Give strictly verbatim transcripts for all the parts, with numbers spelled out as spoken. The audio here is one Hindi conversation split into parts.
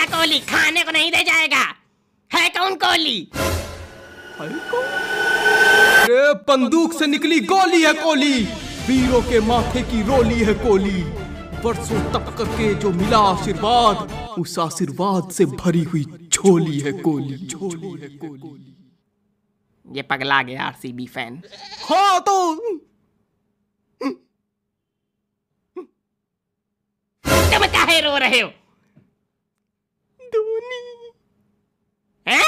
कोहली खाने को नहीं दे जाएगा। है कौन कोहली? अरे बंदूक से निकली गोली है कोहली, वीरों के माथे की रोली है कोहली। वर्षों तप करके जो मिला आशीर्वाद, उस आशीर्वाद से भरी हुई झोली है कोहली, झोली है कोहली। ये पगला गया आरसीबी फैन। हाँ तो तुम काहे रो रहे हो? धोनी हैं?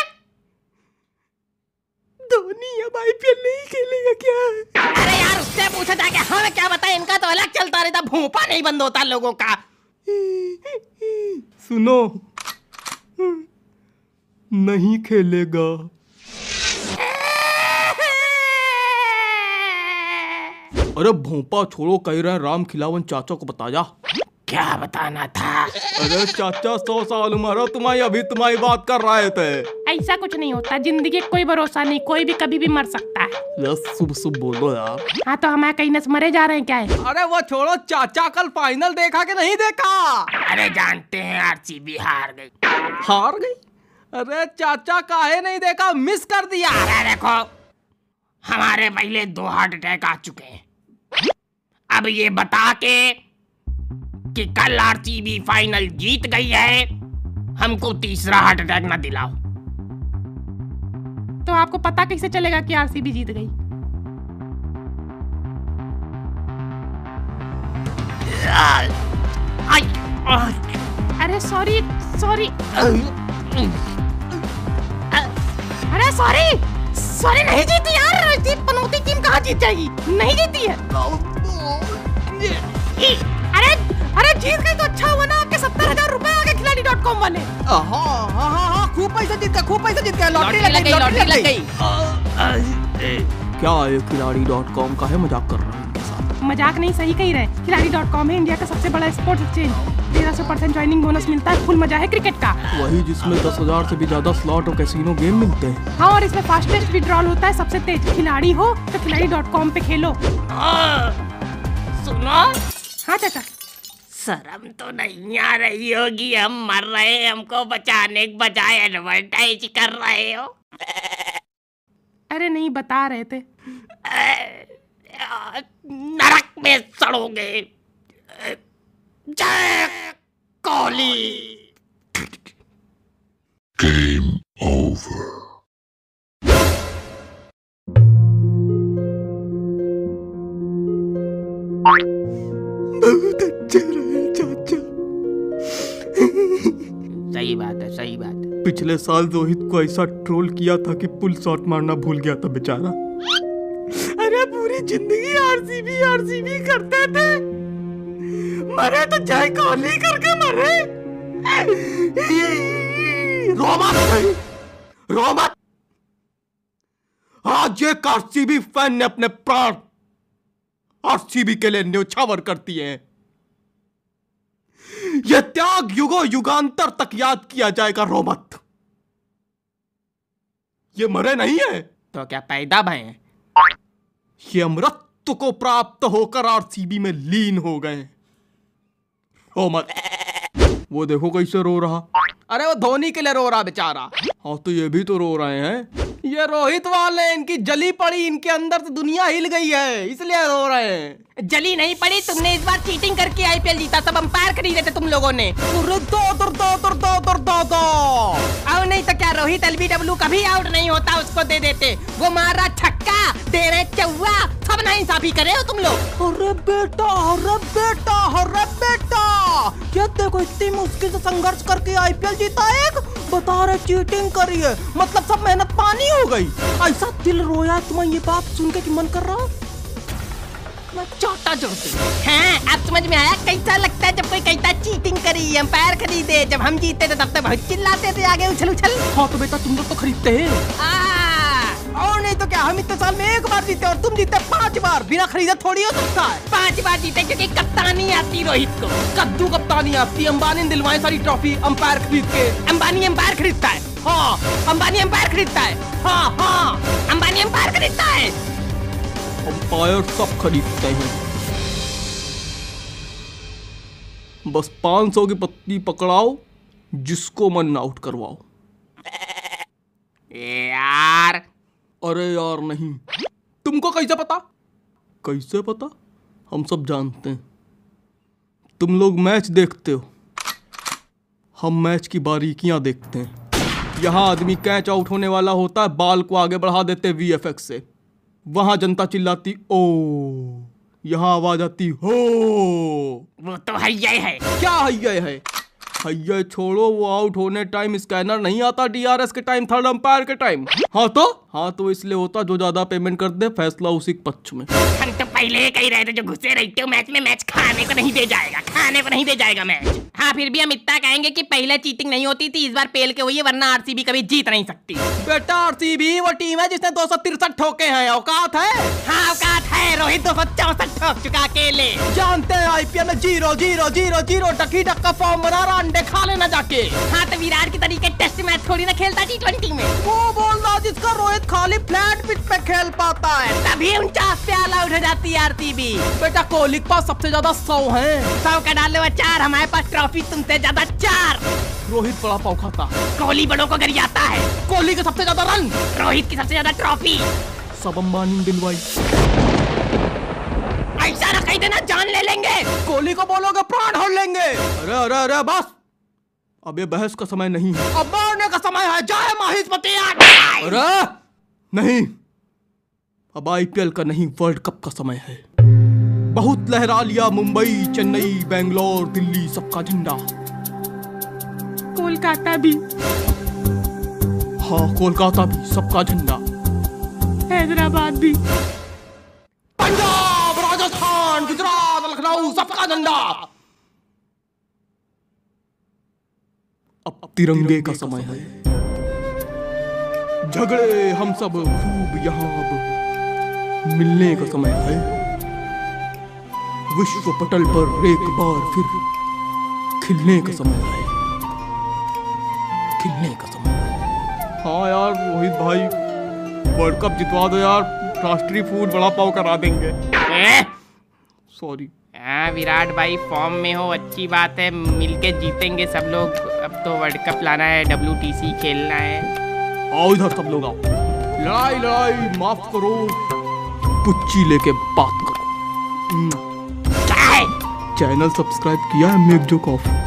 धोनी अब आईपीएल नहीं खेलेगा क्या? अरे यार उससे पूछा था कि हमें क्या बताए, इनका तो अलग चलता रहता, भूपा नहीं बंद होता लोगों का। सुनो, नहीं खेलेगा। अरे भोंपा छोड़ो, कह रहे हैं राम खिलावन चाचा को बता जा। क्या बताना था? अरे चाचा सौ साल उम्र, तुम्हारी अभी तुम्हारी बात कर रहे थे। ऐसा कुछ नहीं होता, जिंदगी कोई भरोसा नहीं, कोई भी कभी भी मर सकता है। यस, शुभ शुभ बोलो यार। हाँ तो हमारे कहीं न मरे जा रहे हैं क्या है? अरे वो छोड़ो, चाचा कल फाइनल देखा कि नहीं देखा? अरे जानते हैं आरसीबी हार गई। हार गई? अरे चाचा काहे नहीं देखा, मिस कर दिया। अरे देखो, हमारे पहले दो हार्ट अटैक आ चुके हैं, अब ये बता के कि कल आरसीबी फाइनल जीत गई है, हमको तीसरा हार्ट अटैक ना दिलाओ। तो आपको पता कैसे चलेगा कि आरसीबी जीत गई? अरे सॉरी सॉरी अरे सॉरी सॉरी नहीं जीती यार, पनौती टीम कहाँ जीत जाएगी? नहीं जीती है। अरे अरे जीत गई तो अच्छा हुआ ना, आपके सत्तर हजार रुपए आ गए खिलाड़ी डॉट कॉम वाले। हाँ हाँ हाँ हाँ, खूब पैसा जीत गया, खूब पैसा जीत गया। लॉटरी लग गई, लॉटरी लग गई। क्या है खिलाड़ी डॉट कॉम का है, मजाक कर रहे हैं इनके साथ? मजाक नहीं, सही कही रहे। खिलाड़ी डॉट कॉम है इंडिया का सबसे बड़ा स्पोर्ट्स एक्सचेंज। तेरह सौ परसेंट ज्वाइनिंग बोनस मिलता है, फुल मजा है क्रिकेट का। वही जिसमें दस हजार से भी ज्यादा स्लॉट और कैसीनो गेम मिलते हैं। हाँ, और इसमें फास्टेस्ट विड्रॉल होता है, सबसे तेज। खिलाड़ी हो तो खिलाड़ी डॉट कॉम पे खेलो। सुनो, हाँ चाचा, शर्म तो नहीं आ रही होगी, हम मर रहे हैं, हमको बचाने के बजाय एडवर्टाइज कर रहे हो। अरे नहीं, बता रहे थे। नरक में सड़ोगे। जय कोहली। Game over. बहुत अच्छे रहे चाचा। सही बात है, सही बात है। पिछले साल रोहित को ऐसा ट्रोल किया था कि पुल शॉट मारना भूल गया था बेचारा। अरे पूरी जिंदगी आरसीबी आरसीबी करते थे, मरे तो जय कोहली करके मरे। रो मत, रो मत। आज एक आरसीबी फैन ने अपने प्राण आरसीबी के लिए न्यौछावर करती है। यह त्याग युगों युगांतर तक याद किया जाएगा। रो मत, ये मरे नहीं है तो क्या पैदा भय हैं? ये अमृत को प्राप्त होकर आरसीबी में लीन हो गए। रो मत। वो देखो कैसे रो रहा। अरे वो धोनी के लिए रो रहा बेचारा। हाँ तो ये भी तो रो रहे हैं। ये रोहित वाले, इनकी जली पड़ी, इनके अंदर से दुनिया हिल गई है, इसलिए रो रहे हैं। जली नहीं पड़ी, तुमने इस बार चीटिंग करके आईपीएल जीता, सब अंपायर खरीदे थे तुम लोगों ने। दो दो दो दो दो दो दो दो। और नहीं तो क्या, रोहित एलबीडब्ल्यू कभी आउट नहीं होता, उसको दे देते। वो मारा छक्का, दे रहे चौवा, सब नाइंसाफी करे हो तुम लोग। अरे बेटा, अरे बेटा, अरे बेटा, क्या देखो इतनी मुश्किल से संघर्ष करके आईपीएल जीता एक, बता रहे चीटिंग करी है, मतलब सब मेहनत पानी हो गई। ऐसा दिल रोया तुम्हें ये बात सुन के कि मन कर रहा चौटा जोड़ती हैं। अब समझ में आया कैसा लगता है जब कोई कहता चीटिंग करी, अंपायर खरीदे। जब हम जीते थे तब तक बहुत चिल्लाते थे आगे उछल उछल। हाँ तो बेटा तुम लोग तो खरीदते हैं। और नहीं तो क्या, हम इतने साल में एक बार जीते और तुम जीते पांच बार। बिना खरीदे थोड़ी हो सकता है। पांच बार जीते क्योंकि कप्तानी आती रोहित को। कद्दू कप्तानी आती, अंबानी ने दिलवाई सारी ट्रॉफी अंपायर खरीद के। अंबानी अंपायर खरीदता है। हाँ, अंबानी अंपायर खरीदता है। हाँ हाँ, अंबानी अंपायर खरीदता है। अंपायर सब खरीदते हैं। बस पाँच सौ की पत्ती पकड़ाओ, जिसको मन आउट करवाओ। यार अरे यार नहीं, तुमको कैसे पता? कैसे पता? हम सब जानते हैं। तुम लोग मैच देखते हो, हम मैच की बारीकियां देखते हैं। यहाँ आदमी कैच आउट होने वाला होता है, बाल को आगे बढ़ा देते वीएफएक्स से। वहां जनता चिल्लाती ओ, यहाँ आवाज आती हो। वो तो हैया है। क्या हैया है? हैया छोड़ो, वो आउट होने टाइम स्कैनर नहीं आता, डीआरएस के टाइम, थर्ड अंपायर के टाइम। हाँ तो हाँ तो इसलिए होता जो ज्यादा पेमेंट कर दे, फैसला उसी के पक्ष में। हम तो पहले ही कही रहे थे, जो घुसे रहते हो मैच में, मैच खाने को नहीं दे जाएगा, खाने को नहीं दे जाएगा मैच। हाँ फिर भी हम इतना कहेंगे कि पहले चीटिंग नहीं होती थी, इस बार पेल के हुई है, वरना आरसीबी कभी जीत नहीं सकती। बेटा आरसीबी वो टीम है जिसने दो सौ तिरसठ ठोके हैं, औकात है। हाँ औकात है, रोहित दो सौ चौसठ ठोक चुका अकेले। जानते हैं आईपीएल में जीरो जीरो जीरो जीरो टकी टक का फॉर्म बना रहा, अंडे खा लेना जाके। हाँ तो विराट की तरीके टेस्ट मैच थोड़ी ना खेलता टी ट्वेंटी में। वो बोल रहा जिसका रोहित खाली फ्लैट पिच पे खेल पाता है, तभी उनचास पे ऑल आउट हो जाती है आरसीबी। बेटा कोहली के पास सबसे ज्यादा सौ है। सौ का डाले हुआ चार, हमारे पास ट्रॉफी तुमसे ज्यादा चार। रोहित बड़ा पाव खाता, कोहली बड़ों को गरियाता है। कोहली के सबसे ज्यादा रन, रोहित की सबसे ज्यादा ट्रॉफी। सब अंबानी दिलवाई। ऐसा ना कही देना, जान ले लेंगे। कोहली को बोलोगे प्राण हर लेंगे। अरे अरे अरे बस, अब ये बहस का समय नहीं है, अब मारने का समय है। जय माहिष्मती। अरे नहीं, अब आईपीएल का नहीं, वर्ल्ड कप का समय है। बहुत लहरा लिया मुंबई, चेन्नई, बेंगलोर, दिल्ली, सबका झंडा। कोलकाता भी, हाँ कोलकाता भी, सबका झंडा। हैदराबाद भी, पंजाब, राजस्थान, गुजरात, लखनऊ, सबका झंडा। अब तिरंगे का समय है। झगड़े हम सब खूब यहाँ अब मिलने का समय है। विश्व पटल पर एक बार फिर खिलने का समय है, खिलने का समय है। हाँ यार रोहित भाई, वर्ल्ड कप जितवा दो यार, राष्ट्रीय फूड बड़ा पाव करा देंगे। सॉरी। हाँ विराट भाई फॉर्म में हो, अच्छी बात है, मिलके जीतेंगे सब लोग। अब तो वर्ल्ड कप लाना है, डब्ल्यूटीसी खेलना है। आओ इधर सब लोग आओ। लड़ाई लड़ाई माफ करो, पुच्ची लेके बात करो। क्या है? चैनल सब्सक्राइब किया है मेक जोक ऑफ।